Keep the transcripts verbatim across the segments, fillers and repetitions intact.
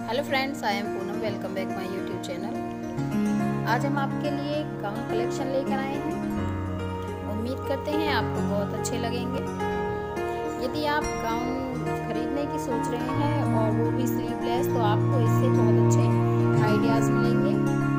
Hello friends, I am Poonam. Welcome back my YouTube channel. आज हम आपके लिए गाउन कलेक्शन लेकर आए हैं। उम्मीद करते हैं आपको बहुत अच्छे लगेंगे। यदि आप गाउन खरीदने की सोच रहे हैं और वो भी स्लीवलेस, तो आपको इससे बहुत अच्छे आइडियाज़ मिलेंगे।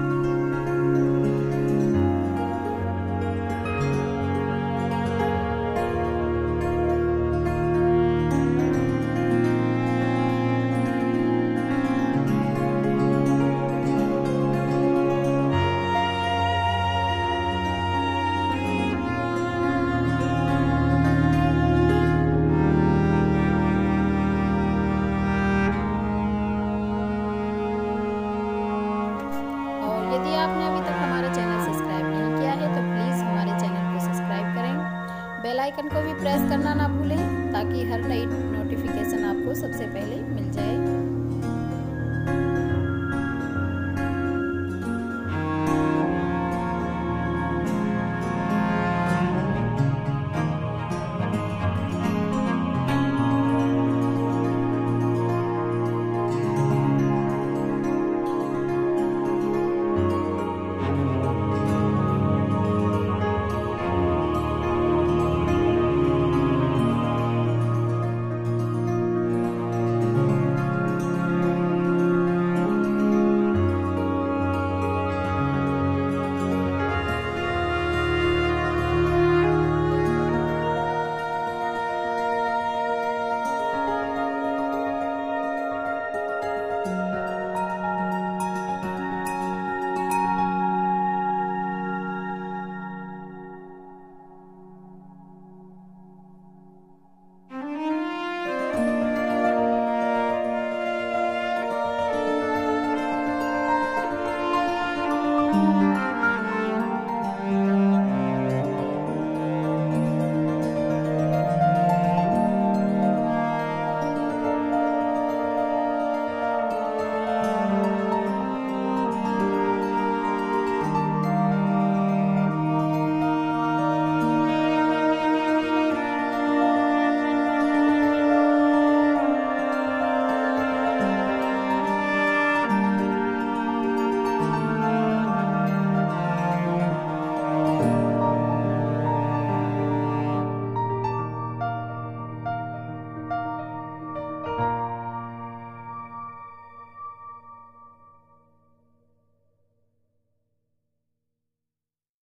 यदि आपने अभी तक हमारा चैनल सब्सक्राइब नहीं किया है तो प्लीज़ हमारे चैनल को सब्सक्राइब करें। बेल आइकन को भी प्रेस करना ना भूलें ताकि हर नई नोटिफिकेशन आपको सबसे पहले मिल जाए।